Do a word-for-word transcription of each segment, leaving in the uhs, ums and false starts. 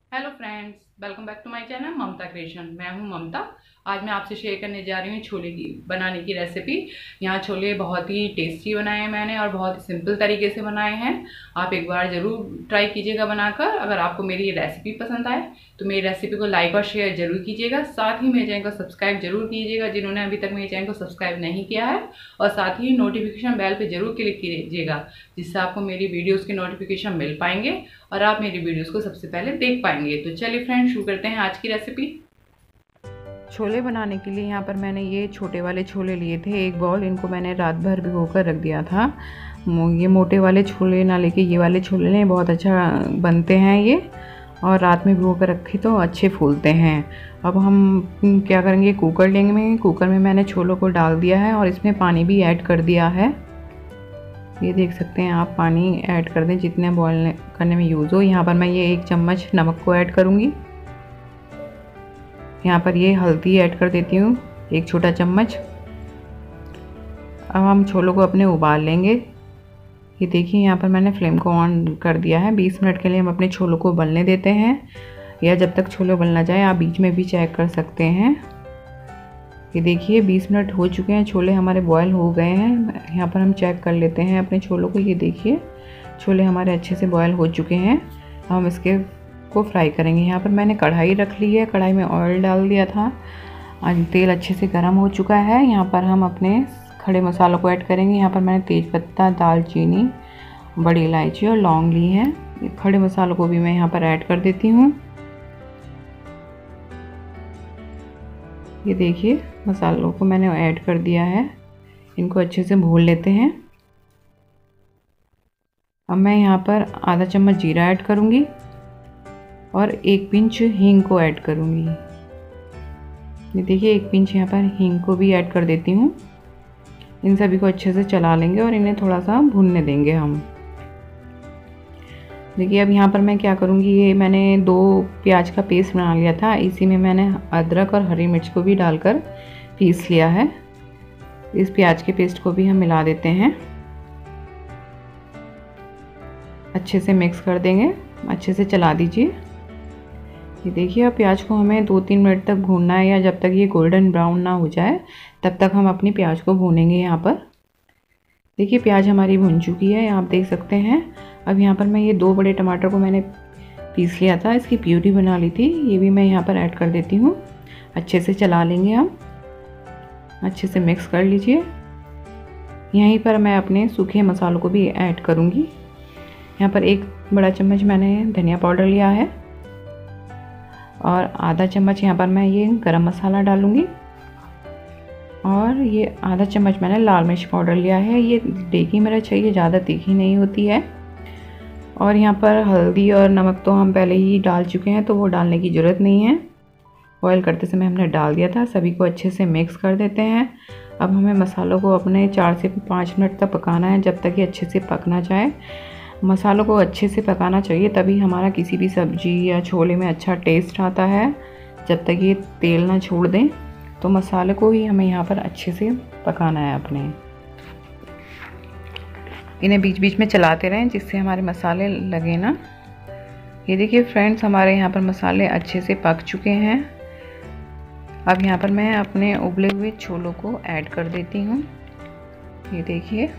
Hello friends, welcome back to my channel Mamta creation. मैं हूं ममता। आज मैं आपसे शेयर करने जा रही हूँ छोले की बनाने की रेसिपी। यहाँ छोले बहुत ही टेस्टी बनाए हैं मैंने और बहुत ही सिंपल तरीके से बनाए हैं। आप एक बार ज़रूर ट्राई कीजिएगा बनाकर। अगर आपको मेरी ये रेसिपी पसंद आए तो मेरी रेसिपी को लाइक और शेयर जरूर कीजिएगा। साथ ही मेरे चैनल को सब्सक्राइब जरूर कीजिएगा जिन्होंने अभी तक मेरे चैनल को सब्सक्राइब नहीं किया है, और साथ ही नोटिफिकेशन बेल पर जरूर क्लिक कीजिएगा जिससे आपको मेरी वीडियोज़ के नोटिफिकेशन मिल पाएंगे और आप मेरी वीडियोस को सबसे पहले देख पाएंगे। तो चलिए फ्रेंड्स, शुरू करते हैं आज की रेसिपी। छोले बनाने के लिए यहाँ पर मैंने ये छोटे वाले छोले लिए थे, एक बॉल। इनको मैंने रात भर भिगो कर रख दिया था। ये मोटे वाले छोले ना लेके ये वाले छोले लें, बहुत अच्छा बनते हैं ये, और रात में भिगो कर रखे तो अच्छे फूलते हैं। अब हम क्या करेंगे, कुकर लेंगे। कुकर में मैंने छोलों को डाल दिया है और इसमें पानी भी ऐड कर दिया है। ये देख सकते हैं आप, पानी ऐड कर दें जितने बॉईल करने में यूज़ हो। यहाँ पर मैं ये एक चम्मच नमक को ऐड करूँगी। यहाँ पर ये हल्दी ऐड कर देती हूँ, एक छोटा चम्मच। अब हम छोलों को अपने उबाल लेंगे। ये देखिए, यहाँ पर मैंने फ्लेम को ऑन कर दिया है। बीस मिनट के लिए हम अपने छोलों को उबलने देते हैं, या जब तक छोले उबल ना जाए। आप बीच में भी चेक कर सकते हैं। ये देखिए बीस मिनट हो चुके हैं, छोले हमारे बॉयल हो गए हैं। यहाँ पर हम चेक कर लेते हैं अपने छोलों को। ये देखिए छोले हमारे अच्छे से बॉयल हो चुके हैं। हम इसके को फ्राई करेंगे। यहाँ पर मैंने कढ़ाई रख ली है, कढ़ाई में ऑयल डाल दिया था। आज तेल अच्छे से गर्म हो चुका है। यहाँ पर हम अपने खड़े मसालों को ऐड करेंगे। यहाँ पर मैंने तेज़पत्ता, दालचीनी, बड़ी इलायची और लौंग ली है। खड़े मसालों को भी मैं यहाँ पर ऐड कर देती हूँ। ये देखिए मसालों को मैंने ऐड कर दिया है, इनको अच्छे से भून लेते हैं। अब मैं यहाँ पर आधा चम्मच जीरा ऐड करूँगी और एक पिंच हींग को ऐड करूँगी। ये देखिए एक पिंच यहाँ पर हींग को भी ऐड कर देती हूँ। इन सभी को अच्छे से चला लेंगे और इन्हें थोड़ा सा भूनने देंगे हम। देखिए अब यहाँ पर मैं क्या करूँगी, ये मैंने दो प्याज का पेस्ट बना लिया था, इसी में मैंने अदरक और हरी मिर्च को भी डालकर पीस लिया है। इस प्याज के पेस्ट को भी हम मिला देते हैं, अच्छे से मिक्स कर देंगे, अच्छे से चला दीजिए। ये देखिए अब प्याज को हमें दो तीन मिनट तक भूनना है, या जब तक ये गोल्डन ब्राउन ना हो जाए तब तक हम अपनी प्याज को भूनेंगे। यहाँ पर देखिए प्याज हमारी भुन चुकी है, आप देख सकते हैं। अब यहाँ पर मैं ये दो बड़े टमाटर को मैंने पीस लिया था, इसकी प्यूरी बना ली थी, ये भी मैं यहाँ पर ऐड कर देती हूँ। अच्छे से चला लेंगे हम, अच्छे से मिक्स कर लीजिए। यहीं पर मैं अपने सूखे मसालों को भी ऐड करूँगी। यहाँ पर एक बड़ा चम्मच मैंने धनिया पाउडर लिया है और आधा चम्मच यहाँ पर मैं ये गरम मसाला डालूँगी, और ये आधा चम्मच मैंने लाल मिर्च पाउडर लिया है। ये देगी मिर्च है, ये ज़्यादा तीखी नहीं होती है। और यहाँ पर हल्दी और नमक तो हम पहले ही डाल चुके हैं, तो वो डालने की ज़रूरत नहीं है, बॉयल करते समय हमने डाल दिया था। सभी को अच्छे से मिक्स कर देते हैं। अब हमें मसालों को अपने चार से पाँच मिनट तक पकाना है, जब तक ये अच्छे से पक ना जाए। मसालों को अच्छे से पकाना चाहिए, तभी हमारा किसी भी सब्जी या छोले में अच्छा टेस्ट आता है। जब तक ये तेल ना छोड़ दें, तो मसाले को ही हमें यहाँ पर अच्छे से पकाना है अपने। इन्हें बीच बीच में चलाते रहें जिससे हमारे मसाले लगे ना। ये देखिए फ्रेंड्स, हमारे यहाँ पर मसाले अच्छे से पक चुके हैं। अब यहाँ पर मैं अपने उबले हुए छोलों को ऐड कर देती हूँ। ये देखिए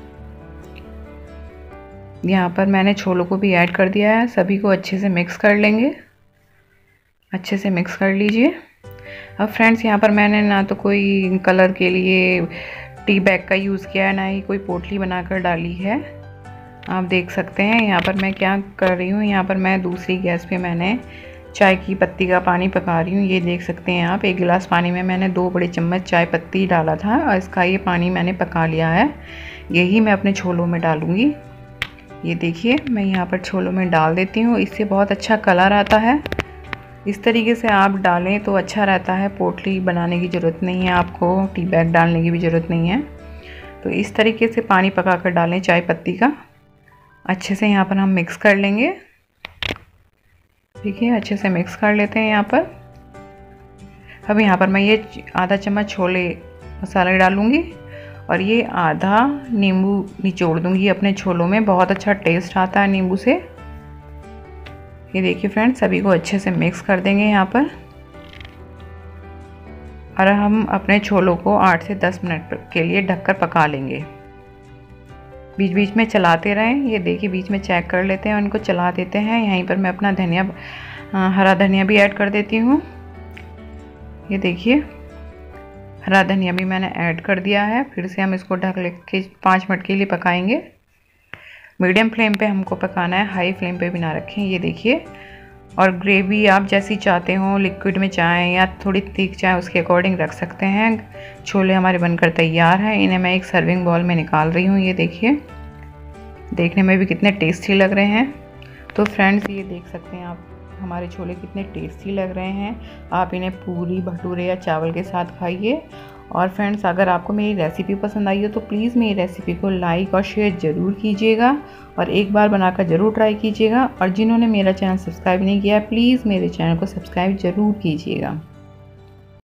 यहाँ पर मैंने छोलों को भी ऐड कर दिया है। सभी को अच्छे से मिक्स कर लेंगे, अच्छे से मिक्स कर लीजिए। अब फ्रेंड्स यहाँ पर मैंने ना तो कोई कलर के लिए टी बैग का यूज़ किया है, ना ही कोई पोटली बनाकर डाली है। आप देख सकते हैं यहाँ पर मैं क्या कर रही हूँ। यहाँ पर मैं दूसरी गैस पे मैंने चाय की पत्ती का पानी पका रही हूँ। ये देख सकते हैं आप, एक गिलास पानी में मैंने दो बड़े चम्मच चाय पत्ती डाला था और इसका ये पानी मैंने पका लिया है। यही मैं अपने छोलों में डालूँगी। ये देखिए मैं यहाँ पर छोलों में डाल देती हूँ, इससे बहुत अच्छा कलर आता है। इस तरीके से आप डालें तो अच्छा रहता है, पोटली बनाने की ज़रूरत नहीं है आपको, टी बैग डालने की भी ज़रूरत नहीं है। तो इस तरीके से पानी पका कर डालें चाय पत्ती का। अच्छे से यहाँ पर हम मिक्स कर लेंगे। देखिए अच्छे से मिक्स कर लेते हैं यहाँ पर। अब यहाँ पर मैं ये आधा चम्मच छोले मसाला डालूँगी और ये आधा नींबू निचोड़ दूँगी अपने छोलों में। बहुत अच्छा टेस्ट आता है नींबू से। ये देखिए फ्रेंड्स, सभी को अच्छे से मिक्स कर देंगे यहाँ पर। और हम अपने छोलों को आठ से दस मिनट के लिए ढककर पका लेंगे। बीच बीच में चलाते रहें। ये देखिए बीच में चेक कर लेते हैं और इनको चला देते हैं। यहीं पर मैं अपना धनिया, हरा धनिया भी ऐड कर देती हूँ। ये देखिए हरा धनिया भी मैंने ऐड कर दिया है। फिर से हम इसको ढक के पाँच मिनट के लिए पकाएंगे। मीडियम फ्लेम पे हमको पकाना है, हाई फ्लेम पे भी ना रखें। ये देखिए, और ग्रेवी आप जैसी चाहते हो, लिक्विड में चाहें या थोड़ी थिक चाहें, उसके अकॉर्डिंग रख सकते हैं। छोले हमारे बनकर तैयार हैं। इन्हें मैं एक सर्विंग बॉल में निकाल रही हूँ। ये देखिए, देखने में भी कितने टेस्टी लग रहे हैं। तो फ्रेंड्स, ये देख सकते हैं आप हमारे छोले कितने टेस्टी लग रहे हैं। आप इन्हें पूरी, भटूरे या चावल के साथ खाइए। और फ्रेंड्स, अगर आपको मेरी रेसिपी पसंद आई हो तो प्लीज़ मेरी रेसिपी को लाइक और शेयर ज़रूर कीजिएगा और एक बार बनाकर ज़रूर ट्राई कीजिएगा। और जिन्होंने मेरा चैनल सब्सक्राइब नहीं किया है, प्लीज़ मेरे चैनल को सब्सक्राइब ज़रूर कीजिएगा।